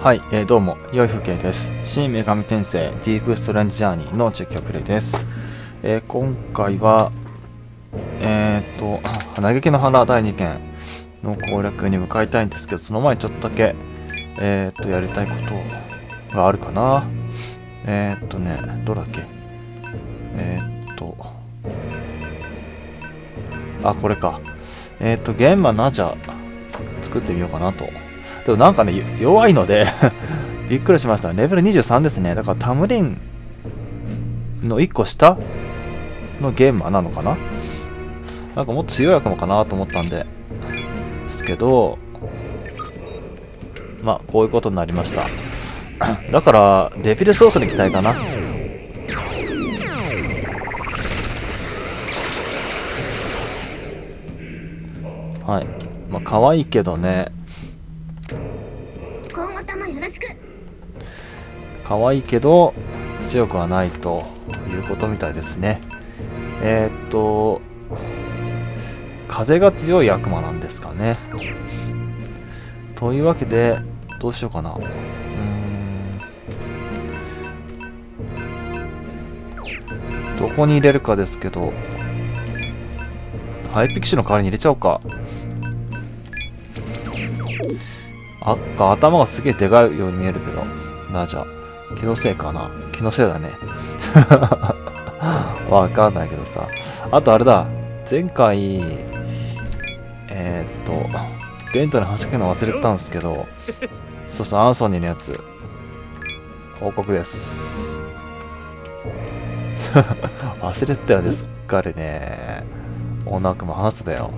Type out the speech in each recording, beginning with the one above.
はい、どうも、良い風景です。新女神転生ディープストレンジジャーニーの実況プレイです。今回は、嘆きの花第2件の攻略に向かいたいんですけど、その前にちょっとだけ、やりたいことがあるかな。どれだっけこれか。玄馬ナジャ作ってみようかなと。でもなんかね、弱いのでびっくりしました。レベル23ですね。だからタムリンの1個下のゲーマーなのかな。なんかもっと強いのかなと思ったんですけど、まあこういうことになりましただからデビルソースに期待かな。はい、まあ可愛いけどね、 今後ともよろしく。 可愛いけど強くはないということみたいですね。風が強い悪魔なんですかね。というわけでどうしようかな。どこに入れるかですけど、ハイピクシの代わりに入れちゃおうか。頭がすげえでかいように見えるけど、じゃあ気のせいかな。気のせいだねわかんないけどさ。あとあれだ、前回デントに話しかけるの忘れてたんですけど、そうそう、アンソニーのやつ報告です忘れてたよね、すっかりね。女悪魔話してたよ。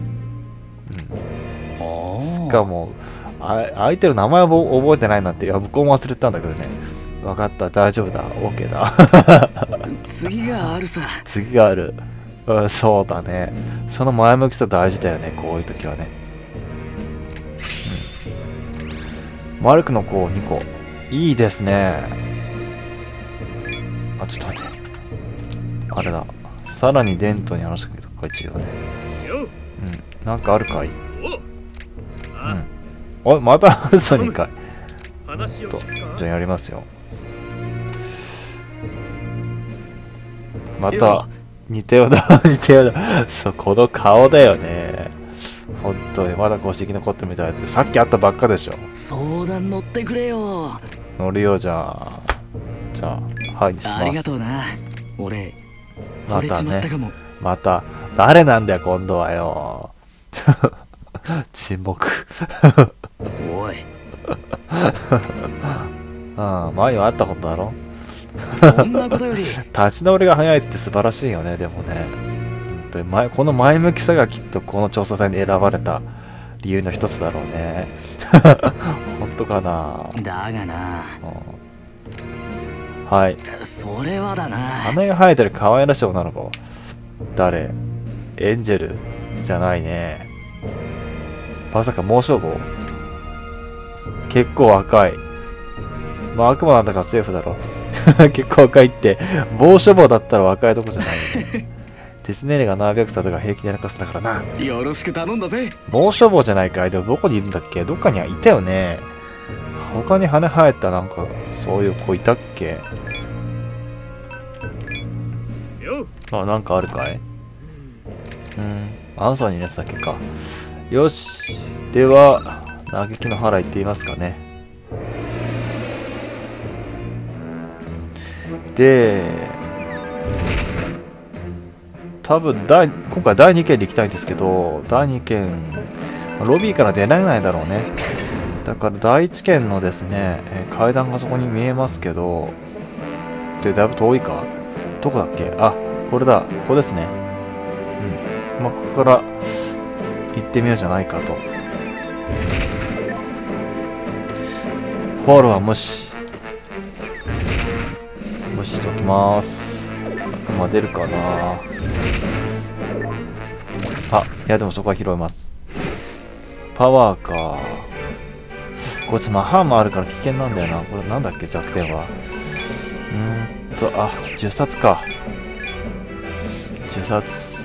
しかも相手の名前を覚えてないなんて、いや向こうも忘れてたんだけどね。分かった、大丈夫だ、 OK だ次があるさ。 次がある。そうだね。その前向きさ大事だよね、こういう時はね。マルクの子2個いいですね。ちょっと待って、あれだ、さらにデントに話しかけとくか、一応ね。なんかあるかい。おい、また嘘にかい。じゃあやりますよ。また似たようだ似たようだそう、この顔だよね。本当にまだご指摘残ってるみたいで、さっき会ったばっかでしょ。 相談乗ってくれよ。 乗るよ。じゃあはいにします。 ありがとうな。俺惚れちまったかも。 また誰なんだよ今度はよ沈黙おい前には会ったことだろそんなことより立ち直りが早いって素晴らしいよね。でもね、本当にこの前向きさがきっとこの調査隊に選ばれた理由の一つだろうね本当かな。 だがな、 はい、 それはだな。 羽が生えてる可愛らしい女の子、誰？エンジェルじゃないね。まさか猛将棒？結構若い。まあ悪魔なんだからセーフだろ結構若いって、猛暑棒だったら若いとこじゃないよねデスネレが何百歳とか平気でやらかすんだからな。 よろしく頼んだぜ。 猛暑棒じゃないかい。でもどこにいるんだっけ。どっかにはいたよね。他に羽生えたなんかそういう子いたっけ。なんかあるかい。アンソニーのやつだけか。よし、では嘆きの腹いってみますかね。で、多分今回第2件で行きたいんですけど、第2件ロビーから出られないだろうね。だから第1件のですね、階段がそこに見えますけど、でだいぶ遠いか。どこだっけ。これだ、ここですね。ここから行ってみようじゃないかと。フォローは無視しておきます。出るかな。いやでもそこは拾います。パワーか。こいつマハーもあるから危険なんだよな。これなんだっけ、弱点は。銃殺か。銃殺。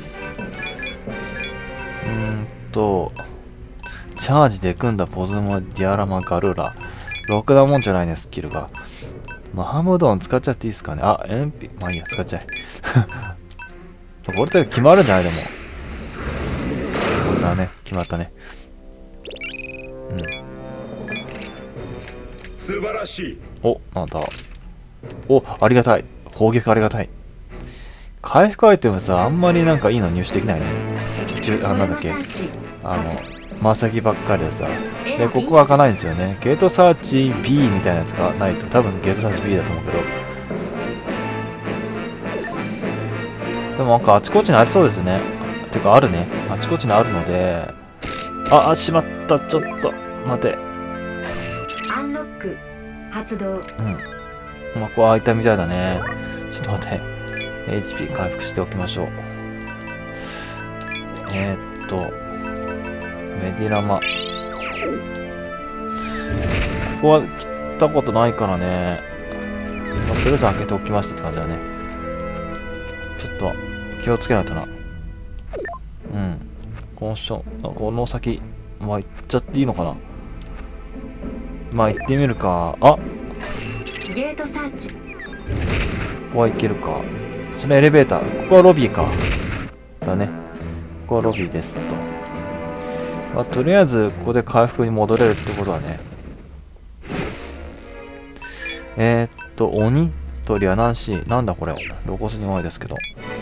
チャージで組んだポズモディアラマガルーラ。 ろくなもんじゃないね、スキルが。まあ、ハムドン使っちゃっていいですかね。あ、まあいいや、使っちゃえ。これって決まるんじゃないでも。これだね、決まったね。うん。 素晴らしい。 お、なんだ。お、ありがたい。砲撃ありがたい。回復アイテムさ、あんまりなんかいいの入手できないね。なんだっけ。マサギばっかりでさ。で、ここ開かないんですよね。ゲートサーチ B みたいなやつがないと、多分ゲートサーチ B だと思うけど。でもなんかあちこちにありそうですね。てかあるね。あちこちにあるので。しまった。ちょっと、待て。 アンロック発動。 まあ、こう開いたみたいだね。ちょっと待って。HP 回復しておきましょう。メディラマ。ここは切ったことないからね。まあ、とりあえず開けておきましたって感じだね。ちょっと気をつけないとな。この先、まあ行っちゃっていいのかな。まあ行ってみるか。 ゲートサーチ。 ここは行けるか。そのエレベーター。ここはロビーか。だね。ここはロビーですと。まあ、とりあえず、ここで回復に戻れるってことはね。鬼とリアナンシー。なんだこれ。露骨に弱いですけど。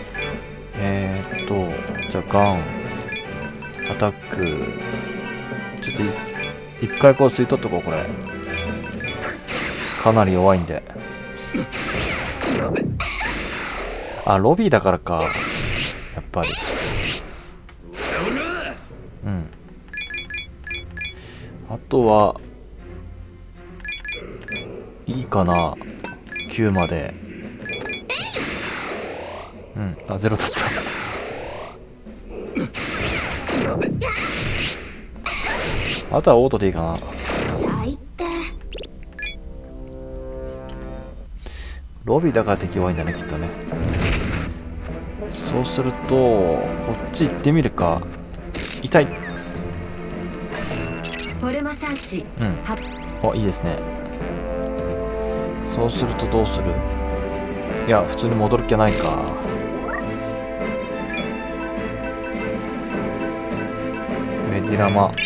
じゃあ、ガン。アタック。ちょっと一回こう吸い取っとこう、これ。かなり弱いんで。ロビーだからか。やっぱり。あとは、いいかな。9まで。0だった。あとはオートでいいかな。 最低。 ロビーだから敵弱いんだね、きっとね。そうすると、こっち行ってみるか。痛い。 フォルマサーチ。 いいですね。そうするとどうする？いや、普通に戻る気はないか。メディラマ。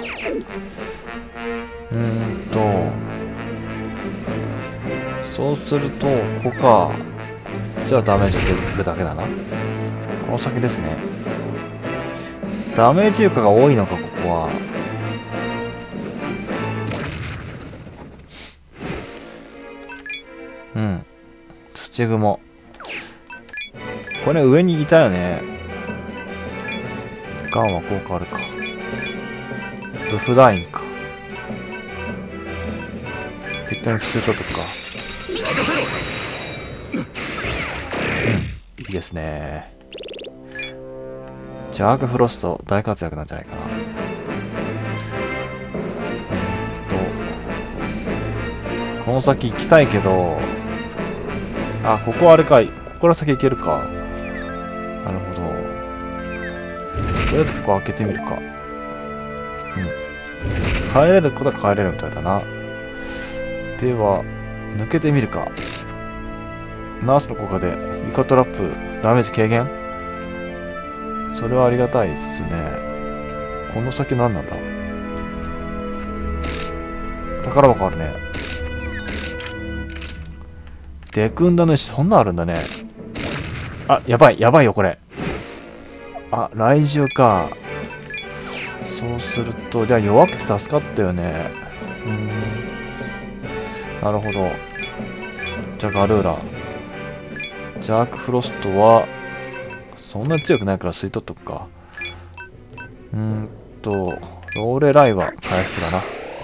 そうすると、ここか。じゃあダメージ受けるだけだな。この先ですね。ダメージ床が多いのか、ここは。土雲。これ上にいたよね。ガンは効果あるか。ブフラインか。適当に吸い取っとくか。いいですね。ジャークフロスト大活躍なんじゃないかな。この先行きたいけど、ここはあれかい。ここから先行けるか。なるほど。とりあえずここ開けてみるか。帰れることは帰れるみたいだな。では、抜けてみるか。ナースの効果でイカトラップダメージ軽減？それはありがたいですね。この先何なんだ？宝箱あるね。デクンダの石、そんなんあるんだね。やばい、やばいよ、これ。雷獣か。そうすると、じゃあ弱くて助かったよね。なるほど。じゃあガルーラ。ジャークフロストは、そんなに強くないから吸い取っとくか。ローレライは回復だな。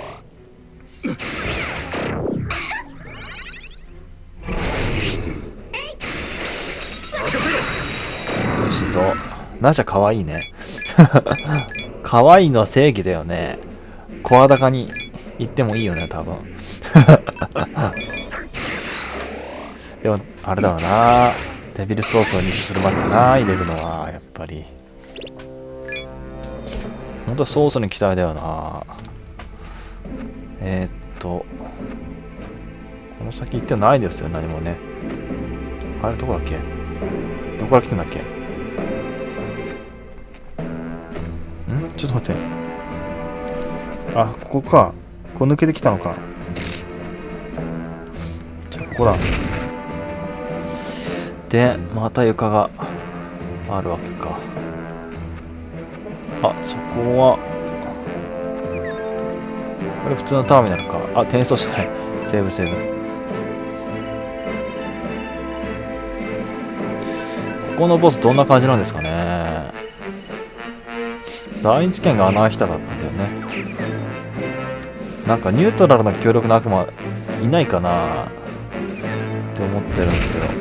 よしぞ。ナジャかわいいね。かわいいのは正義だよね。声高に言ってもいいよね、多分。でも、あれだろうな。デビルソースを入手するまでだな、入れるのは、やっぱり。ほんとソースに期待だよな。 この先行ってないですよ、何もね。あれどこだっけ？どこから来てんだっけ？ちょっと待って。あ、ここか。ここ抜けてきたのか。じゃあここだ。で、また床があるわけか。あ、そこはこれ普通のターミナルか。あ、転送しない。セーブセーブ。ここのボスどんな感じなんですかね。第一剣が穴開いただったんだよね。なんかニュートラルな強力な悪魔いないかなって思ってるんですけど。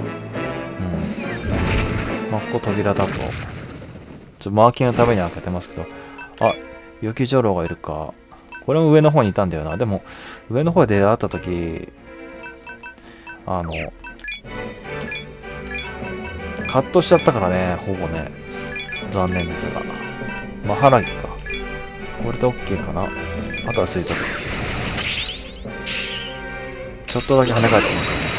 まあ、ここ扉だと。マーキングのために開けてますけど。あ、雪女郎がいるか。これも上の方にいたんだよな。でも、上の方で出会ったとき、カットしちゃったからね、ほぼね。残念ですが。マハラギか。これで OK かな。あとは吸い取る。ちょっとだけ跳ね返ってきま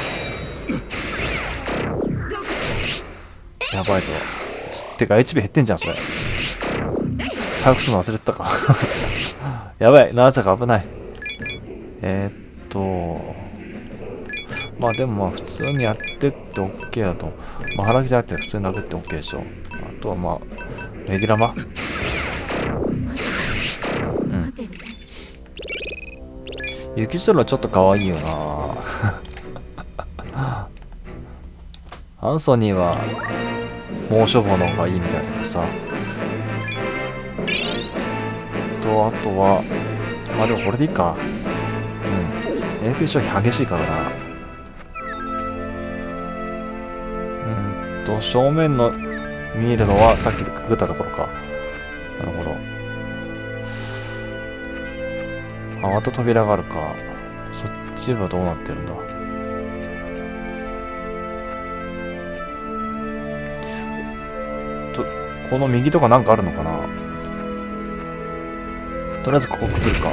したね。やばいぞ。てか HP 減ってんじゃん、それ。回復するの忘れてたか。やばい、ナーチャが危ない。まあでもまあ普通にやってって OK だと。まあ腹木じゃなくて普通に殴って OK でしょ。あとはまあ、メディラマ。雪空はちょっと可愛いよな。アンソニーは猛暑棒の方がいいみたいだけどさ。あとは、まあでもこれでいいか。AP 消費激しいからな。正面の見えるのはさっきでくぐったところか。なるほど。あ、また扉があるか。そっちはどうなってるんだ。この右とかなんかあるのかな。とりあえずここくぐるか。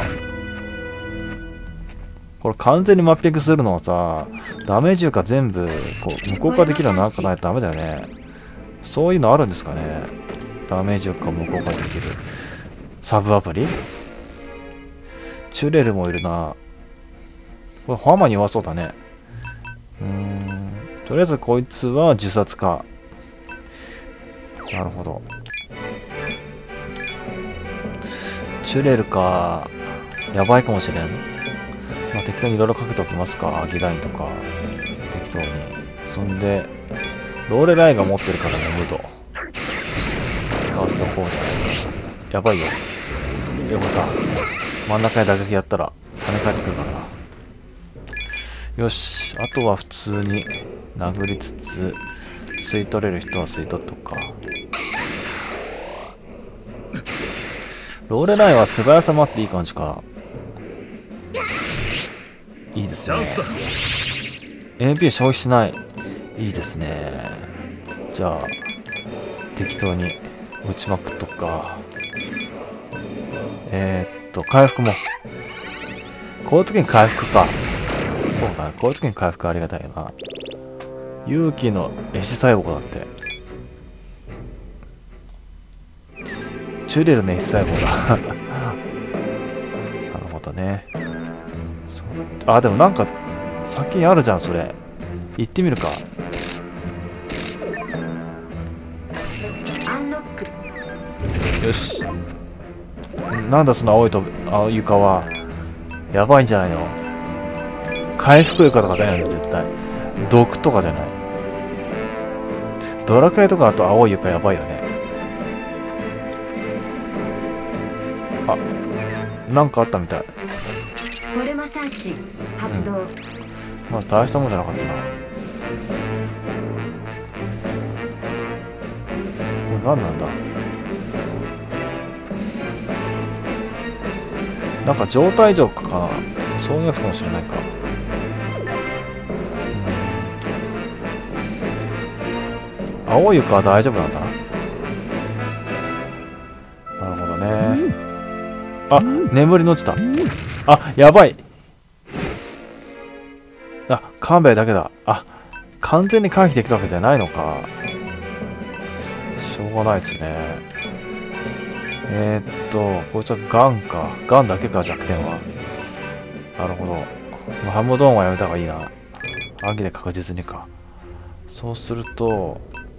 これ完全にマッピングするのはさ、ダメージ床全部こう無効化できるのなんかないとダメだよね。そういうのあるんですかね。ダメージ床無効化できるサブアプリ。チュレルもいるな。これハマに弱そうだね。とりあえずこいつは自殺か。なるほど。チュレルか。やばいかもしれん。まあ、適当にいろいろかけておきますか。ギダインとか。適当に。そんで、ローレライが持ってるからね、ムード。使わせておこうね。やばいよ。よかった。真ん中に打撃やったら跳ね返ってくるからな。よし。あとは普通に殴りつつ、吸い取れる人は吸い取っとくか。ローレライは素早さもあっていい感じか。いいですね。MP 消費しない。いいですね。じゃあ適当に打ちまくっとくか。回復もこういう時に回復か。そうだね、こういう時に回復ありがたいな。勇気の壊死細胞だって。チュレルの壊死細胞だ。なるほどね。あ、でもなんか先にあるじゃん、それ。行ってみるか。よし。なんだその青い床は。やばいんじゃないの。回復床とかじゃないの絶対。毒とかじゃない。ドラクエとかだと青い床やばいよね。あ、なんかあったみたい。 フォルマサーチ発動。 まあ大したもんじゃなかったな。これ何なんだ。なんか状態ジョークかな。そういうやつかもしれないか。青い床は大丈夫なんだな。なるほどね。あ、眠りに落ちた。あ、やばい。 あ、勘弁だけだ。あ、完全に回避できるわけじゃないのか。しょうがないですね。こいつはガンか。ガンだけか、弱点は。なるほど。まあ、ハムドーンはやめた方がいいな。アギで確実にか。そうすると、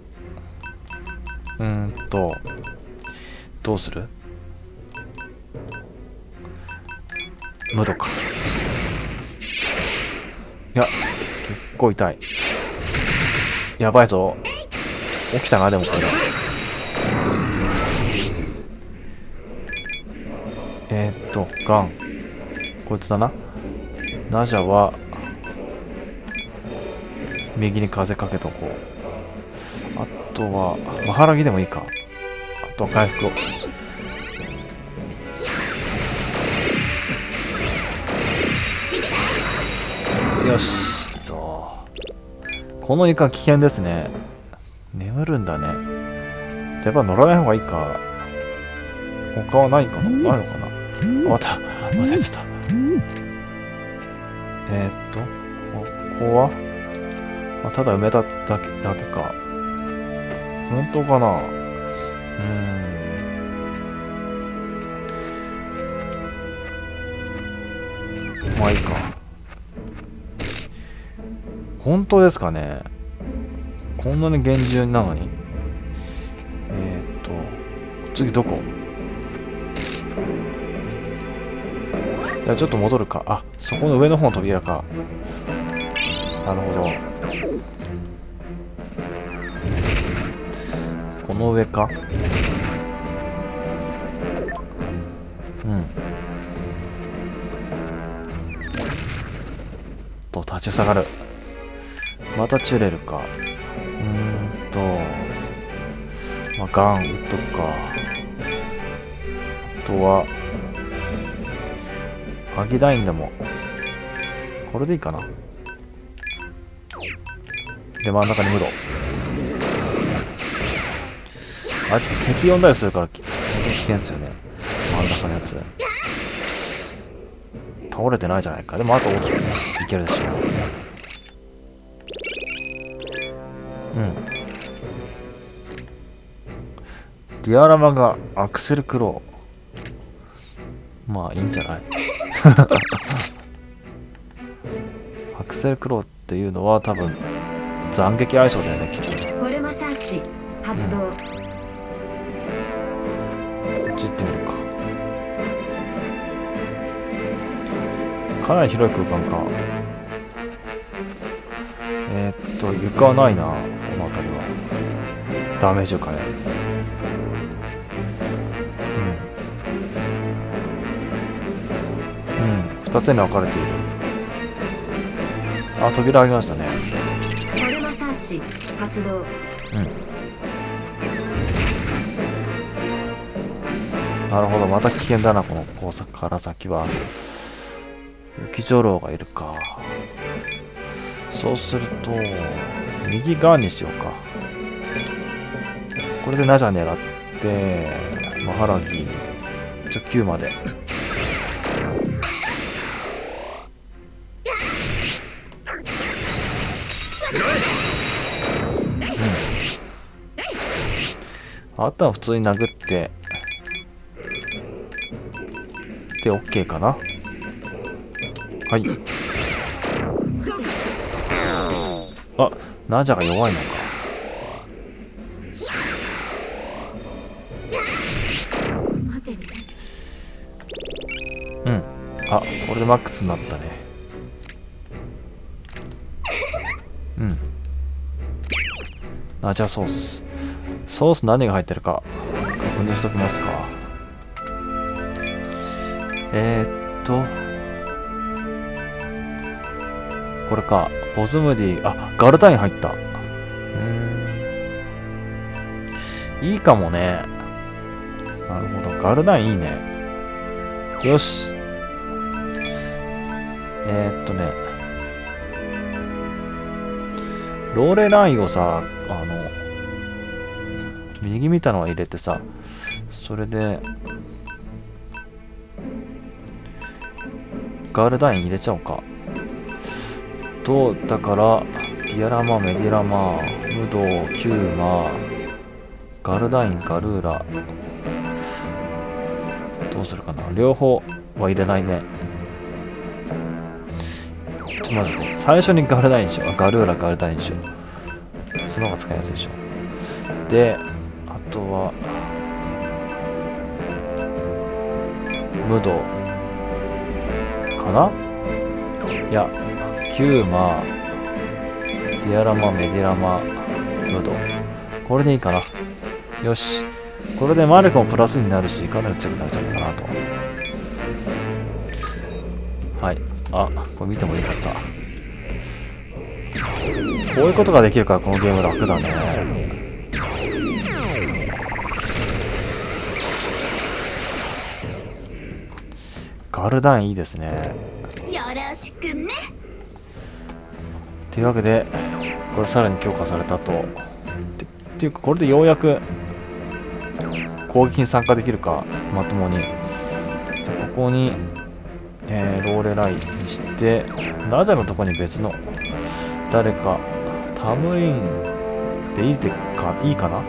どうする？無度か。いや、結構痛い。やばいぞ。起きたな、でもこれ。ガン。こいつだな。ナジャは、右に風かけとこう。あとは、マハラギでもいいか。あとは回復を。よし、いいぞ。このイカ危険ですね。眠るんだね。やっぱ乗らない方がいいか。他はないかな、ないのかな。また忘れてた。ここは、まあ、ただ埋めただけか。本当かな。まあいいか。本当ですかね。こんなに厳重なのに。次どこ？いや、ちょっと戻るか。あ、そこの上の方の扉か。なるほど。この上か。立ちふさがる。またチュレルか。まあ、ガン打っとくか。あとは、ハギダインでも、これでいいかな。で、真ん中に無ド。あいつ敵呼んだりするから危険っすよね。真ん中のやつ。倒れてないじゃないか。でもあといけるでしょう。ディアラマがアクセルクロー。まあいいんじゃないアクセルクローっていうのは多分斬撃相性だよね、きっと。 フォルマサーチ発動。こっち行ってみるか。かなり広い空間か。床はないな、この辺りは。ダメージを変える。二手に分かれている。あ、扉ありましたね。 フォルマサーチ発動。 なるほど、また危険だな、この工作から先は。雪女郎がいるか。そうすると、右側にしようか。これでナジャ狙って、マハラギ、9まで。あとは普通に殴って、で、OK かな。はい。あ、ナジャが弱いのか。あ、これでマックスになったね。ナジャソース。ソース何が入ってるか確認しときますか。これか。ボズムディ。あ、ガルタイン入った。いいかもね。なるほど。ガルタインいいね。よし。ローレラインをさ、右見たのは入れてさ、それで、ガールダイン入れちゃおうか。 と、だからディアラマ、メディラマ、ムド、キューマ、ガルダイン、ガルーラ、どうするかな。両方は入れないね。ちょっと待って、最初にガルダインしよう。ガルーラ、ガルダインしよう。その方が使いやすいでしょ。で、あとはムドかな。いや、キューマ、ディアラマ、メディラマ、ムド、これでいいかな。よし、これで魔力もプラスになるし、かなり強くなっちゃうかなと。はい。あ、これ見てもいいかった。こういうことができるからこのゲーム楽だね。ガルダンいいですね。 よろしくね。 というわけでこれさらに強化されたと。っていうかこれでようやく攻撃に参加できるか、まともに。じゃあここに、ローレライにしてラジャのとこに別の誰かタムリンでいいかな。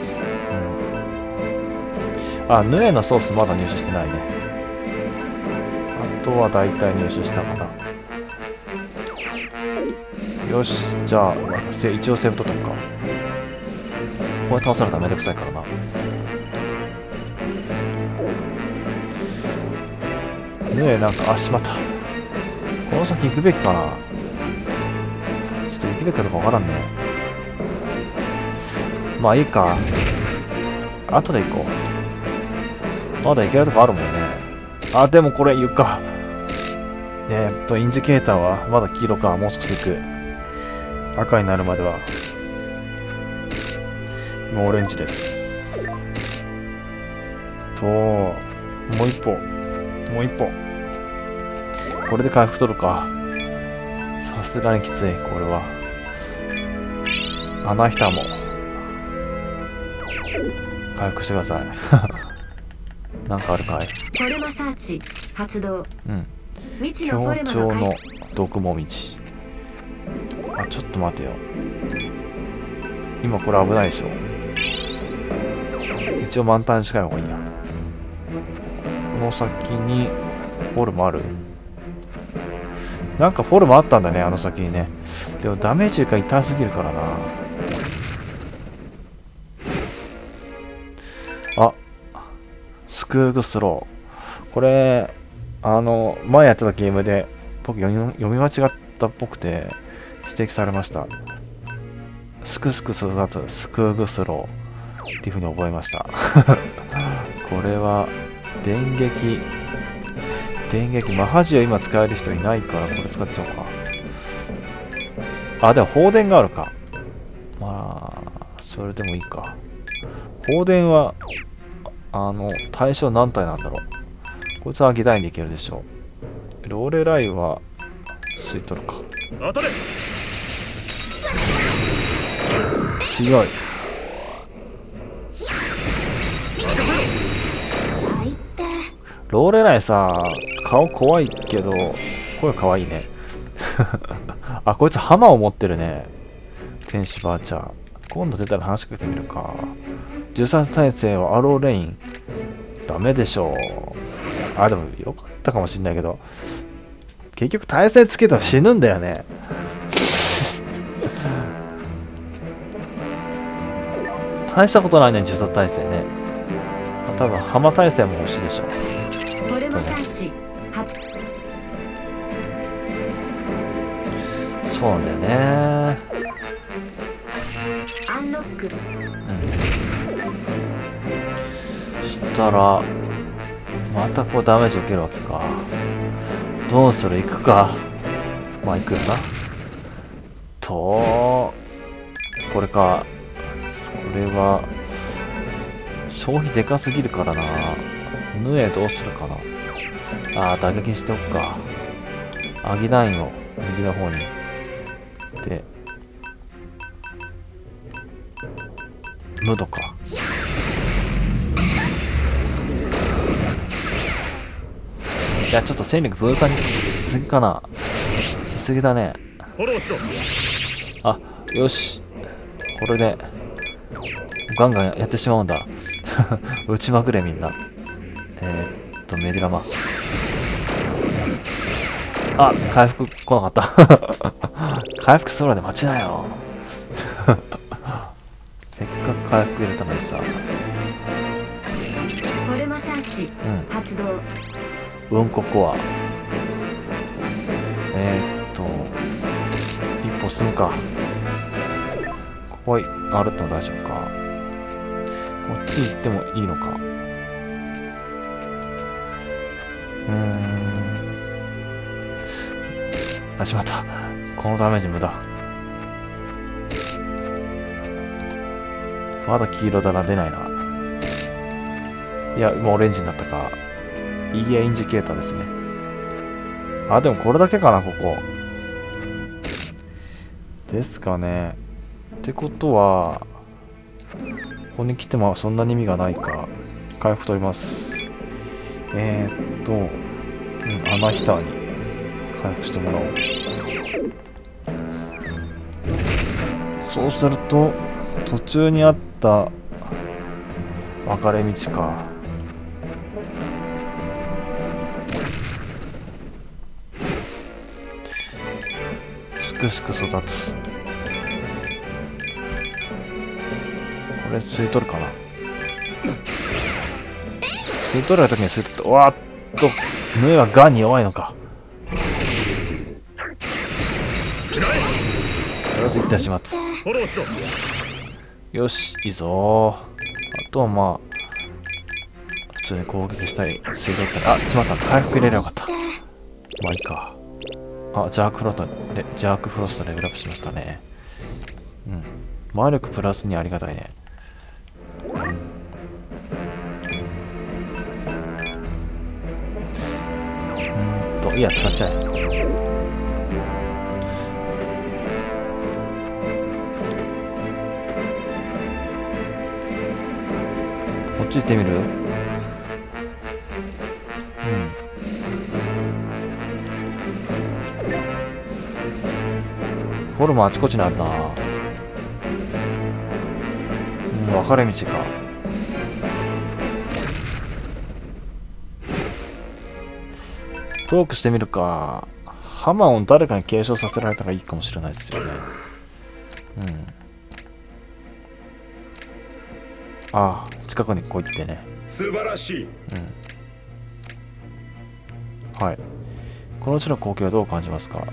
あ、ヌエのソースまだ入手してないね。あとは大体入手したかな。よし、じゃあ一応セーブとっとくか。これ倒されたらめんどくさいからな。ヌエなんか、あ、しまった。この先行くべきかな。ちょっと行くべきかどうかわからんね。まあいいか。後で行こう。まだ行けるとこあるもんね。あ、でもこれ床。インジケーターはまだ黄色か。もう少し行く。赤になるまでは。今オレンジです。もう一歩。もう一歩。これで回復取るか。さすがにきつい、これは。穴ひたも回復してください。なんかあるかい。 フォルマサーチ発動。 うん。 未知のフォルマ協調のの回復。 毒もみち。あ、ちょっと待てよ。今これ危ないでしょ。一応満タンに近い方がいいや。この先にフォルムある？なんかフォルムあったんだね、あの先にね。でもダメージが痛すぎるからな。あ、スクーグスロー。これ、前やってたゲームで僕読み間違ったっぽくて指摘されました。すくすく育つスクーグスローっていう風に覚えました。これは電撃マハジを今使える人いないからこれ使っちゃおうか。あ、でも放電があるか。まあそれでもいいか。放電は対象何体なんだろう。こいつは議題にいけるでしょう。ローレライは吸い取るか。強い。 最低。 ローレライさ、顔怖いけど声かわいいね。あ、こいつハマを持ってるね。天使バーチャー。今度出たら話しかけてみるか。13体制はアローレインダメでしょう。あ、でもよかったかもしんないけど結局耐性つけたら死ぬんだよね。大したことないね、13体制ね。多分ハマ体制も欲しいでしょう。 フォルマサーチ発動。 そうなんだよね。 アンロック。 そしたらまたこうダメージ受けるわけか。どうする？行くか。まあ行くよな。とこれか。これは消費でかすぎるからな。ヌエどうするかな。あー、打撃しておくか。アギダインを右の方にでムドか。いや、ちょっと戦力分散しすぎかな。しすぎだね。 あ、よし。これでガンガンやってしまうんだ。撃ちまくれみんな。メディラマ。あ、回復来なかった。回復するまで待ちなよ。せっかく回復入れたのにさ。 ホルマサーチ発動。 うんこコア。一歩進むか。ここ歩っても大丈夫か。こっち行ってもいいのか。あ、しまった。このダメージ無駄。まだ黄色だな、出ないな。いや、今オレンジになったか。EA インジケーターですね。あ、でもこれだけかな、ここ。ですかね。ってことは、ここに来てもそんなに意味がないか。回復取ります。アナヒターに回復してもらおう。そうすると、途中にあった分かれ道か。すくすく育つ。これ吸い取るかな。吸い取られた時に吸い取って、おわっと、ヌエはガンに弱いのか。よし、いった始末。よし、いいぞ。あとはまあ、普通に攻撃したり、吸い取ったり。あ、しまった。回復入れればよかった。まあいいか。あ、ジャークフロストレベルアップしましたね。うん。魔力プラスにありがたいね。いや、使っちゃえ。こっち行ってみる？フォルムあちこちにあるな。分かれ道か。トークしてみるか。ハマを誰かに継承させられたらいいかもしれないですよね。ああ、近くにこう言ってね。 素晴らしい。 はい。この地の光景はどう感じますか？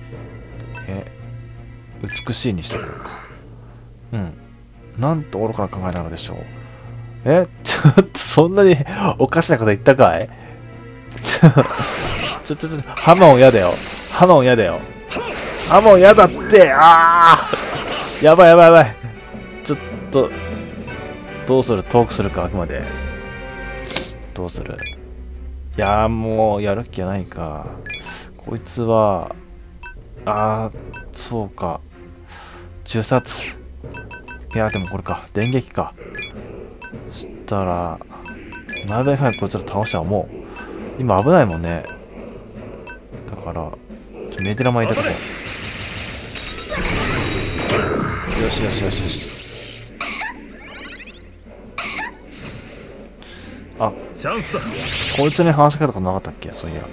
美しいにしておこうか。なんと愚かな考えなのでしょう。ちょっとそんなにおかしなこと言ったかい？ハマオン嫌だよ。ハマオン嫌だよ。ハマオン嫌だって。やばいやばいやばい。ちょっと、どうする？トークするか、あくまで。どうする？いやー、もう、やる気はないか。こいつは、そうか。銃殺。いや、でもこれか。電撃か。そしたら、なるべく早くこいつら倒したらもう、今危ないもんね。だから、メディラマ入れとこう。よしよしよしよし。あ、 チャンスだ。 こいつに話し方とかなかったっけ？そういや。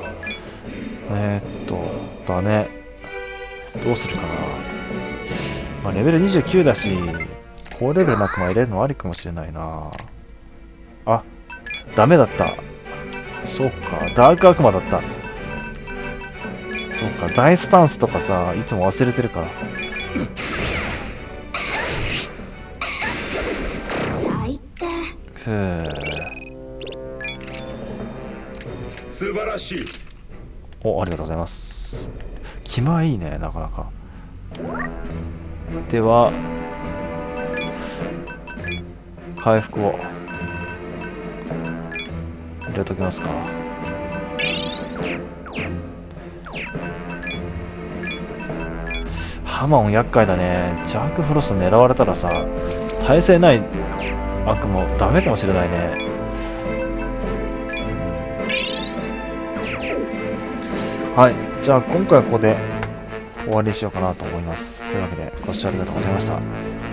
だね。どうするかな。まあ、レベル29だし、高レベルなくも入れるのありかもしれないな。あ、ダメだった。そうか、ダーク悪魔だった。そうか、大スタンスとかさ、いつも忘れてるから。 最低。 素晴らしい。 お、ありがとうございます。気前いいね、なかなか。では、回復を入れときますか。ハマオン厄介だね。ジャークフロスト狙われたらさ、耐性ない悪もダメかもしれないね。はい、じゃあ今回はここで終終わりにしようかなと思います。というわけでご視聴ありがとうございました。